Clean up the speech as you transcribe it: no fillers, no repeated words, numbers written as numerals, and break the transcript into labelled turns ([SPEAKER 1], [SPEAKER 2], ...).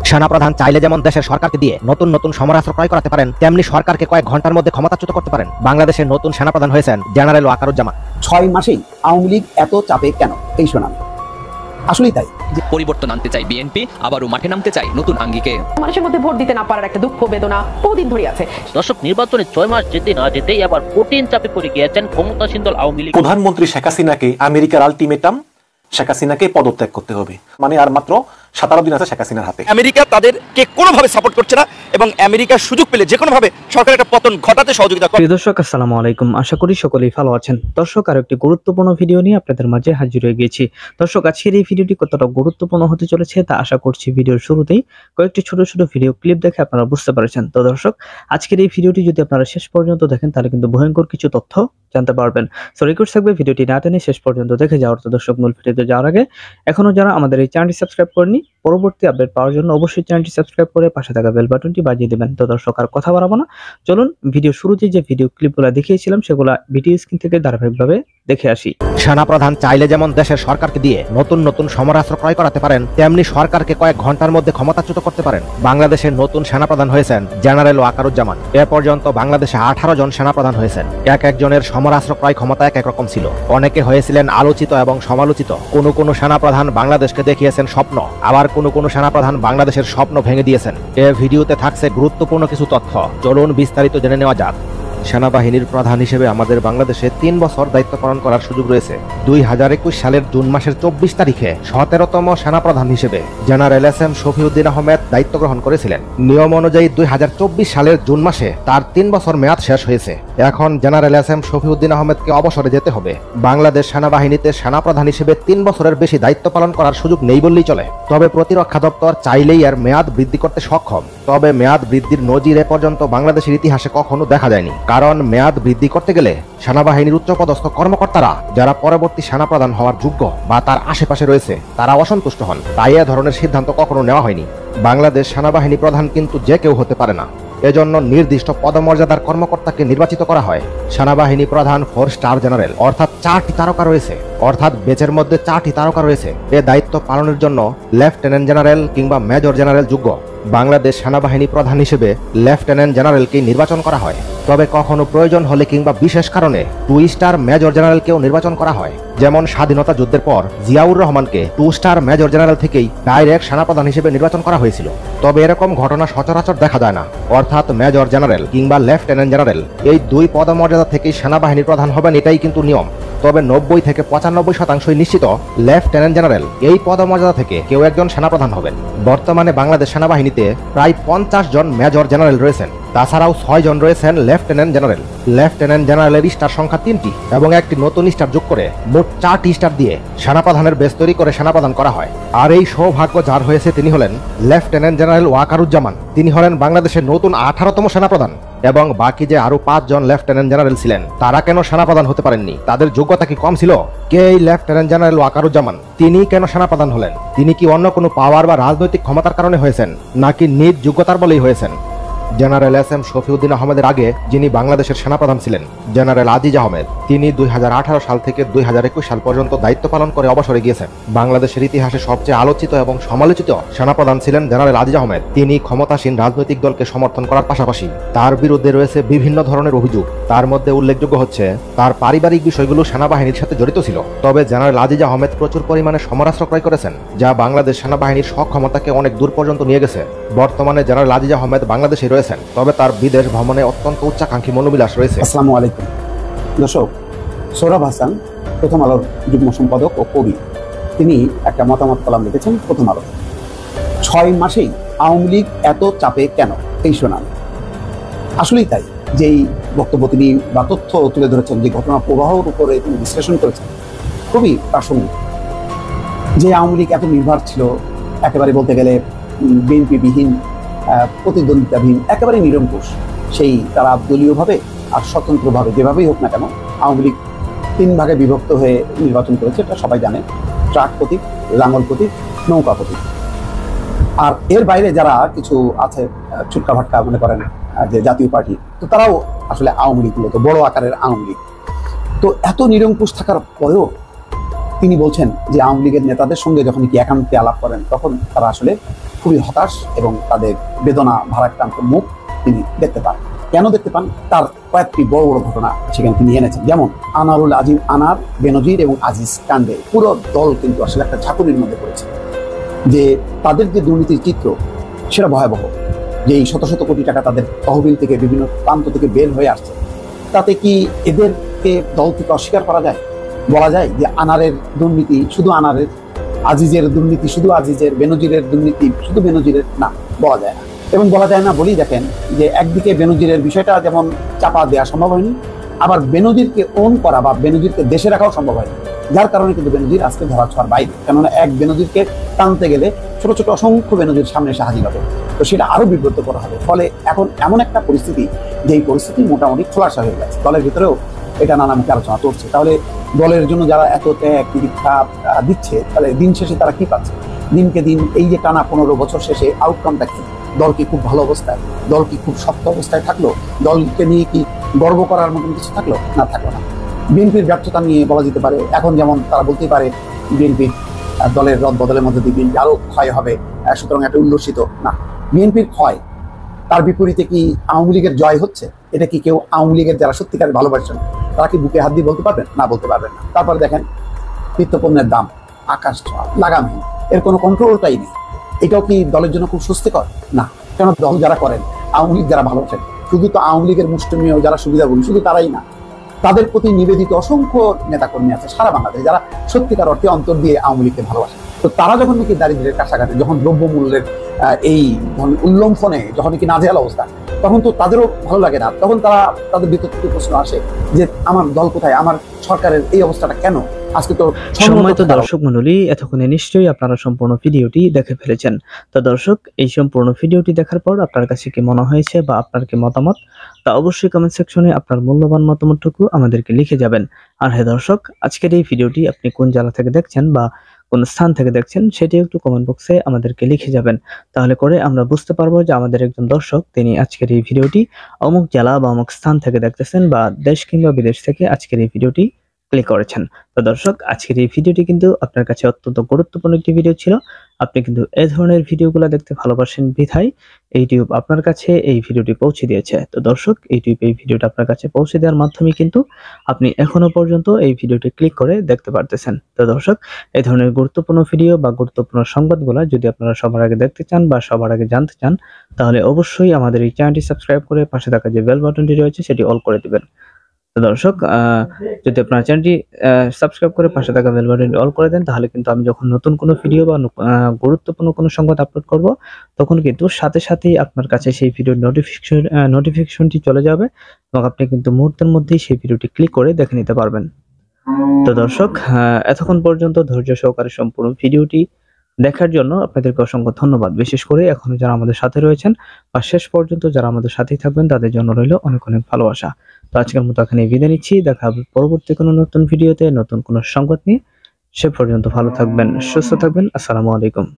[SPEAKER 1] সেনাপ্রধান চাইলে যেমন দেশের সরকারকে দিয়ে নতুন নতুন সমরাস্ত্র ক্রয় করাতে পারেন, তেমনি সরকারকে কয়েক ঘন্টার মধ্যে ক্ষমতাচ্যুত করতে পারেন। বাংলাদেশের নতুন সেনাপ্রধান হয়েছেন জেনারেল ওয়াকারুজ্জামান।
[SPEAKER 2] 6 মাসেই আওয়ামী লীগ এত চাপে কেন, এই শোনান। আসলেই তাই,
[SPEAKER 3] পরিবর্তন আনতে চাই বিএনপি, আবারও মাঠে নামতে চাই নতুন আঙ্গিকে।
[SPEAKER 4] মানুষের মধ্যে ভোট দিতে না পারার একটা দুঃখ বেদনা বহুদিন ধরে আছে।
[SPEAKER 5] দর্শক, নির্বাচনে 6 মাস যেতে না যেতেই আবার কঠিন চাপে পড়ে গিয়েছেন ক্ষমতাসীন দল আওয়ামী লীগ।
[SPEAKER 6] প্রধানমন্ত্রী শেখ হাসিনাকে আমেরিকার আলটিমেটাম, শেখ হাসিনাকে পদত্যাগ করতে হবে। মানে আর মাত্র 17 দিন আছে শেখ হাসিনার হাতে।
[SPEAKER 7] আমেরিকা তাদেরকে কোনোভাবে সাপোর্ট করছে না এবং আমেরিকার সুযোগ পেলে যে কোনোভাবে সরকারের একটা পতন ঘটাতে সহযোগিতা করে।
[SPEAKER 8] প্রিয় দর্শক, আসসালামু আলাইকুম। আশা করি সকলেই ভালো আছেন। দর্শক, আর একটি গুরুত্বপূর্ণ ভিডিও নিয়ে আপনাদের মাঝে হাজির হয়ে গেছি। দর্শক, আজকের এই ভিডিওটি কতটা গুরুত্বপূর্ণ হতে চলেছে তা আশা করছি ভিডিওর শুরুতেই কয়েকটি ছোট ছোট ভিডিও ক্লিপ দেখে আপনারা বুঝতে পারছেন। তো দর্শক, আজকের এই ভিডিওটি যদি আপনারা শেষ পর্যন্ত দেখেন তাহলে কিন্তু ভয়ঙ্কর কিছু তথ্য জানতে পারবেন। সো রিকোয়েস্ট থাকবে ভিডিওটি না টেনে শেষ পর্যন্ত দেখে যাওয়ার। তো দর্শক, মূল ভিডিওতে যাওয়ার আগে এখনো যারা আমাদের এই চ্যানেলটি সাবস্ক্রাইব করেনি, পরবর্তী আপডেট পাওয়ার জন্য অবশ্যই চ্যানেলটি সাবস্ক্রাইব করে পাশে থাকা বেল বাটনটি বাজিয়ে দেবেন। তো দর্শক, আর কথা বাড়াবো না, চলুন ভিডিও শুরুতে যে ভিডিও ক্লিপগুলো দেখিয়েছিলাম সেগুলো ভিডিও স্ক্রিন থেকে ধারাবাহিকভাবে দেখে আসি।
[SPEAKER 1] সেনাপ্রধান চাইলে যেমন দেশের সরকারকে দিয়ে নতুন নতুন সমরাস্ত্র ক্রয় করাতে পারেন, তেমনি সরকারকে কয়েক ঘন্টার মধ্যে ক্ষমতাচ্যুত করতে পারেন। বাংলাদেশের নতুন সেনাপ্রধান হয়েছেন জেনারেল ওয়াকারুজ্জামান। এ পর্যন্ত বাংলাদেশে 18 জন সেনাপ্রধান হয়েছেন। এক একজনের সমরাস্ত্র ক্রয় ক্ষমতা এক এক রকম ছিল। অনেকে হয়েছিলেন আলোচিত এবং সমালোচিত। কোনো সেনাপ্রধান বাংলাদেশকে দেখিয়েছেন স্বপ্ন, আবার কোনো সেনাপ্রধান বাংলাদেশের স্বপ্ন ভেঙে দিয়েছেন। এ ভিডিওতে থাকছে গুরুত্বপূর্ণ কিছু তথ্য, চলুন বিস্তারিত জেনে নেওয়া যাক। সেনাবাহিনীর প্রধান হিসেবে আমাদের বাংলাদেশে 3 বছর দায়িত্ব পালন করার সুযোগ রয়েছে। 2021 সালের জুন মাসের 24 তারিখে 17তম সেনাপ্রধান হিসেবে জেনারেল এস.এম. শফিউদ্দিন আহমেদ দায়িত্ব গ্রহণ করেছিলেন। নিয়ম অনুযায়ী 2024 সালের জুন মাসে তার 3 বছর মেয়াদ শেষ হয়েছে। এখন জেনারেল এস.এম. শফিউদ্দিন আহমেদকে অবসরে যেতে হবে। বাংলাদেশ সেনাবাহিনীতে সেনাপ্রধান হিসেবে 3 বছরের বেশি দায়িত্ব পালন করার সুযোগ নেই বললেই চলে। তবে প্রতিরক্ষা দপ্তর চাইলেই এর মেয়াদ বৃদ্ধি করতে সক্ষম। তবে মেয়াদ বৃদ্ধির নজির এ পর্যন্ত বাংলাদেশের ইতিহাসে কখনো দেখা যায়নি। কারণ মেয়াদ বৃদ্ধি করতে গেলে সেনাবাহিনীর উচ্চপদস্থ কর্মকর্তারা, যারা পরবর্তী সেনাপ্রধান হওয়ার যোগ্য বা তার আশেপাশে রয়েছে, তারা অসন্তুষ্ট হন। তাই এ ধরনের সিদ্ধান্ত কখনো নেওয়া হয়নি। বাংলাদেশ সেনাবাহিনী প্রধান কিন্তু যে কেউ হতে পারে না। এজন্য নির্দিষ্ট পদমর্যাদার কর্মকর্তাকে নির্বাচিত করা হয়। সেনাবাহিনী প্রধান 4 স্টার জেনারেল, অর্থাৎ 4টি তারকা রয়েছে, অর্থাৎ বেচের মধ্যে 4টি তারকা রয়েছে। এ দায়িত্ব পালনের জন্য লেফটেন্যান্ট জেনারেল কিংবা মেজর জেনারেল যোগ্য। বাংলাদেশ সেনাবাহিনী প্রধান হিসেবে লেফটেন্যান্ট জেনারেলকে নির্বাচন করা হয়। তবে কখনো প্রয়োজন হলে কিংবা বিশেষ কারণে 2 স্টার মেজর জেনারেলকেও নির্বাচন করা হয়। যেমন স্বাধীনতা যুদ্ধের পর জিয়াউর রহমানকে 2 স্টার মেজর জেনারেল থেকেই ডাইরেক্ট সেনাপ্রধান হিসেবে নির্বাচন করা হয়েছিল। তবে এরকম ঘটনা সচরাচর দেখা যায় না, অর্থাৎ মেজর জেনারেল কিংবা লেফটেন্যান্ট জেনারেল এই 2 পদমর্যাদা থেকেই সেনাবাহিনীর প্রধান হবেন, এটাই কিন্তু নিয়ম। তবে 90 থেকে 95% নিশ্চিত লেফটেন্যান্ট জেনারেল এই পদমর্যাদা থেকে কেউ একজন সেনাপ্রধান হবেন। বর্তমানে বাংলাদেশ সেনাবাহিনীতে প্রায় 50 জন মেজর জেনারেল রয়েছেন। তাছাড়াও 6 জন রয়েছেন লেফটেন্যান্ট জেনারেল। লেফটেন্যান্ট জেনারেলের স্টার সংখ্যা 3টি এবং একটি নতুন স্টার যোগ করে মোট 4টি স্টার দিয়ে সেনাপ্রধানের বেস তৈরি করে সেনাপ্রধান করা হয়। আর এই সৌভাগ্য যার হয়েছে তিনি হলেন লেফটেন্যান্ট জেনারেল ওয়াকারুজ্জামান। তিনি হলেন বাংলাদেশের নতুন 18তম সেনাপ্রধান। এবং বাকি যে আরো 5 জন লেফটেন্যান্ট জেনারেল ছিলেন, তারা কেন সেনাপ্রধান হতে পারেননি? তাদের যোগ্যতা কি কম ছিল? কে এই লেফটেন্যান্ট জেনারেল ওয়াকারুজ্জামান? তিনি কেন সেনাপ্রধান হলেন? তিনি কি অন্য কোনো পাওয়ার বা রাজনৈতিক ক্ষমতার কারণে হয়েছেন, নাকি নিজ যোগ্যতার বলেই হয়েছেন? General SM. শফিউদ্দিন আহমেদের আগে যিনি বাংলাদেশের সেনাপ্রধান ছিলেন, জেনারেল আজিজ আহমেদ, তিনি 2018 সাল থেকে 2021 সাল পর্যন্ত দায়িত্ব পালন করে অবসরে গিয়েছেন। বাংলাদেশের ইতিহাসে সবচেয়ে আলোচিত এবং সমালোচিত সেনাপ্রধান ছিলেন জেনারেল আজিজ আহমেদ। তিনি ক্ষমতাসীন রাজনৈতিক দলকে সমর্থন করার পাশাপাশি তার বিরুদ্ধে রয়েছে বিভিন্ন ধরনের অভিযোগ। তার মধ্যে উল্লেখযোগ্য হচ্ছে তার পারিবারিক বিষয়গুলো সেনাবাহিনীর সাথে জড়িত ছিল। তবে জেনারেল আজিজ আহমেদ প্রচুর পরিমাণে সমরাস্ত্র ক্রয় করেছেন, যা বাংলাদেশ সেনাবাহিনীর সক্ষমতাকে অনেক দূর পর্যন্ত নিয়ে গেছে। বর্তমানে জেনারেল আজিজ আহমেদ বাংলাদেশে রয়েছেন, তবে তার বিদেশ ভ্রমণে অত্যন্ত উচ্চাকাঙ্ক্ষী মনোবিলাস রয়েছে।
[SPEAKER 2] আসসালামু আলাইকুম দর্শক, সোহরাব হাসান প্রথম আলোর যুগ্ম সম্পাদক ও কবি, তিনি একটা মতামত কলাম লিখেছেন প্রথম আলো। 6 মাসেই আওয়ামী লীগ এত চাপে কেন, এই শোনান। আসলেই তাই, যেই বক্তব্য তিনি বা তথ্য তুলে ধরেছেন, যে ঘটনা প্রবাহের উপরে তিনি বিশ্লেষণ করেছেন, খুবই প্রাসঙ্গিক। যে আওয়ামী লীগ এত নির্ভর ছিল, একেবারে বলতে গেলে বিএনপি বিহীন, প্রতিদ্বন্দ্বিতাবিহীন, একেবারে নিরঙ্কুশ, সেই তারা দলীয়ভাবে আর স্বতন্ত্রভাবে যেভাবেই হোক না কেন আওয়ামী লীগ 3 ভাগে বিভক্ত হয়ে নির্বাচন করেছে, এটা সবাই জানে। ট্রাক প্রতীক, লাঙল প্রতীক, নৌকা প্রতীক। আর এর বাইরে যারা কিছু আছে ছুটকা ভাটকা মনে করেন যে জাতীয় পার্টি, তো তারাও আসলে আওয়ামী লীগ, মূলত বড় আকারের আওয়ামী লীগ। তো এত নিরঙ্কুশ থাকার পরেও তিনি বলছেন যে আওয়ামী লীগের নেতাদের সঙ্গে যখন কি একান্তে আলাপ করেন তখন তারা আসলে খুবই হতাশ এবং তাদের বেদনা ভারাক্রান্ত মুখ তিনি দেখতে পান। কেন দেখতে পান তার কয়েকটি বড় বড় ঘটনা সেখানে তিনি এনেছেন। যেমন আনারুল আজিম আনার, বেনজির এবং আজিজ কাণ্ডে পুরো দল কিন্তু আসলে একটা ঝাঁকুনির মধ্যে পড়েছে। যে তাদের যে দুর্নীতির চিত্র সেটা ভয়াবহ, যে এই শত শত কোটি টাকা তাদের তহবিল থেকে বিভিন্ন প্রান্ত থেকে বের হয়ে আসছে, তাতে কি এদেরকে দল থেকে অস্বীকার করা যায়? বলা যায় যে আনারের দুর্নীতি শুধু আনারের, আজিজের দুর্নীতি শুধু আজিজের, বেনজিরের দুর্নীতি শুধু বেনজিরের? না, বলা যায় না। এবং বলা যায় না বলেই দেখেন যে একদিকে বেনজিরের বিষয়টা যেমন চাপা দেওয়া সম্ভব হয়নি, আবার বেনজিরকে ওন করা বা বেনজিরকে দেশে রাখাও সম্ভব হয়নি, যার কারণে কিন্তু বেনজির আজকে ধরা ছোঁয়ার বাইরে। কেননা এক বেনজিরকে টানতে গেলে ছোট ছোট অসংখ্য বেনজির সামনে এসে হাজির হবে, তো সেটা আরো বিব্রত করা হবে। ফলে এখন এমন একটা পরিস্থিতি, যেই পরিস্থিতি মোটামুটি খোলাসা হয়ে গেছে, দলের ভিতরেও এটা নানামুখী আলোচনা চলছে। তাহলে দলের জন্য যারা এত ত্যাগ দীক্ষা দিচ্ছে, তাহলে দিন শেষে তারা কি পাচ্ছে? দিনকে দিন এই যে টানা 15 বছর শেষে আউটকামটা কি? দল কি খুব ভালো অবস্থায়? দল কি খুব শক্ত অবস্থায় থাকলো? দলকে নিয়ে কি গর্ব করার মতন কিছু থাকলো? না, থাকলো না। বিএনপির ব্যর্থতা নিয়ে বলা যেতে পারে, এখন যেমন তারা বলতেই পারে বিএনপির দলের রদ বদলের মধ্যে দিয়ে বিএনপি আরো ক্ষয় হবে, সুতরাং একটা উল্লসিত না। বিএনপির ক্ষয়, তার বিপরীতে কি আওয়ামী লীগের জয় হচ্ছে? এটা কি কেউ আওয়ামী লীগের যারা সত্যিকার ভালোবাসেন তারা কি বুকে হাত দিয়ে বলতে পারবেন? না, বলতে পারবেন না। তারপরে দেখেন নিত্যপণ্যের দাম আকাশ ছোঁয়া, লাগামহীন, এর কোনো কন্ট্রোলটাই নেই। এটাও কি দলের জন্য খুব স্বস্তিকর? না। কেন দল যারা করেন, আওয়ামী লীগ যারা ভালোবাসেন, শুধু তো আওয়ামী লীগের মুষ্টিমেয় যারা সুবিধাভোগী শুধু তারাই না, তাদের প্রতি নিবেদিত অসংখ্য নেতাকর্মী আছে সারা বাংলাদেশে যারা সত্যিকার অর্থে অন্তর দিয়ে আওয়ামী লীগকে ভালোবাসে। তো তারা যখন নাকি দারিদ্র্যের কাছাকাছি, যখন দ্রব্যমূল্যের এই উল্লম্ফনে যখন নাকি নাজেহাল অবস্থা, তখন তো তাদেরও ভালো লাগে না। তখন তারা তাদের ভিতর থেকে প্রশ্ন আসে যে আমার দল কোথায়, আমার সরকারের এই অবস্থাটা কেন? আজকে তো
[SPEAKER 8] সম্মানিত দর্শক মণ্ডলী, এতক্ষণে নিশ্চয়ই আপনারা সম্পূর্ণ ভিডিওটি দেখে ফেলেছেন। তো দর্শক, এই সম্পূর্ণ ভিডিওটি দেখার পর আপনার কাছে কি মনে হয়েছে বা আপনার কি মতামত, তা অবশ্যই কমেন্ট সেকশনে আপনার মূল্যবান মতামতটুকু আমাদেরকে লিখে যাবেন। আর হ্যাঁ দর্শক, আজকের এই ভিডিওটি আপনি কোন জেলা থেকে দেখছেন বা কোন স্থান থেকে দেখছেন সেটি একটু কমেন্ট বক্সে আমাদেরকে লিখে যাবেন। তাহলে করে আমরা বুঝতে পারবো যে আমাদের একজন দর্শক তিনি আজকের এই ভিডিওটি অমুক জেলা বা অমুক স্থান থেকে দেখতেছেন, বা দেশ কিংবা বিদেশ থেকে আজকের এই ভিডিওটি ক্লিক করেছেন। তো দর্শক, আজকের এই ভিডিওটি কিন্তু আপনার কাছে অত্যন্ত গুরুত্বপূর্ণ একটি ভিডিও ছিল। আপনি কিন্তু এই ধরনের ভিডিওগুলো দেখতে ভালোবাসেন বিধায় ইউটিউব আপনার কাছে এই ভিডিওটি পৌঁছে দিয়েছে। তো দর্শক, ইউটিউব এই ভিডিওটা আপনার কাছে পৌঁছে দেওয়ার মাধ্যমে কিন্তু আপনি এখনো পর্যন্ত এই ভিডিওটি ক্লিক করে দেখতে পারতেছেন। তো দর্শক, এই ধরনের গুরুত্বপূর্ণ ভিডিও বা গুরুত্বপূর্ণ সংবাদগুলো যদি আপনারা সবার আগে দেখতে চান বা সবার আগে জানতে চান, তাহলে অবশ্যই আমাদের এই চ্যানেলটি সাবস্ক্রাইব করে পাশে থাকা যে বেল বাটনটি রয়েছে সেটি অল করে দিবেন। তো দর্শক, যদি আপনার চ্যানেলটি সাবস্ক্রাইব করে পাশে থাকা বেল বাটনটি অল করে দেন, তাহলে কিন্তু আমি যখন নতুন কোনো ভিডিও বা গুরুত্বপূর্ণ কোনো সংবাদ আপলোড করব, তখন কিন্তু সাথে সাথেই আপনার কাছে সেই ভিডিওর নোটিফিকেশনটি চলে যাবে এবং আপনি কিন্তু মুহূর্তের মধ্যেই সেই ভিডিওটি ক্লিক করে দেখে নিতে পারবেন। তো দর্শক, এতক্ষণ পর্যন্ত ধৈর্য সহকারে সম্পূর্ণ ভিডিওটি দেখার জন্য আপনাদেরকে অসংখ্য ধন্যবাদ। বিশেষ করে এখনো যারা আমাদের সাথে রয়েছেন বা শেষ পর্যন্ত যারা আমাদের সাথেই থাকবেন, তাদের জন্য রইল অনেক অনেক ভালোবাসা। তো আজকের মতো এখানে বিদায় নিচ্ছি। দেখা হবে পরবর্তী কোনো নতুন ভিডিওতে নতুন কোনো সংবাদ নিয়ে। সে পর্যন্ত ভালো থাকবেন, সুস্থ থাকবেন। আসসালামু আলাইকুম।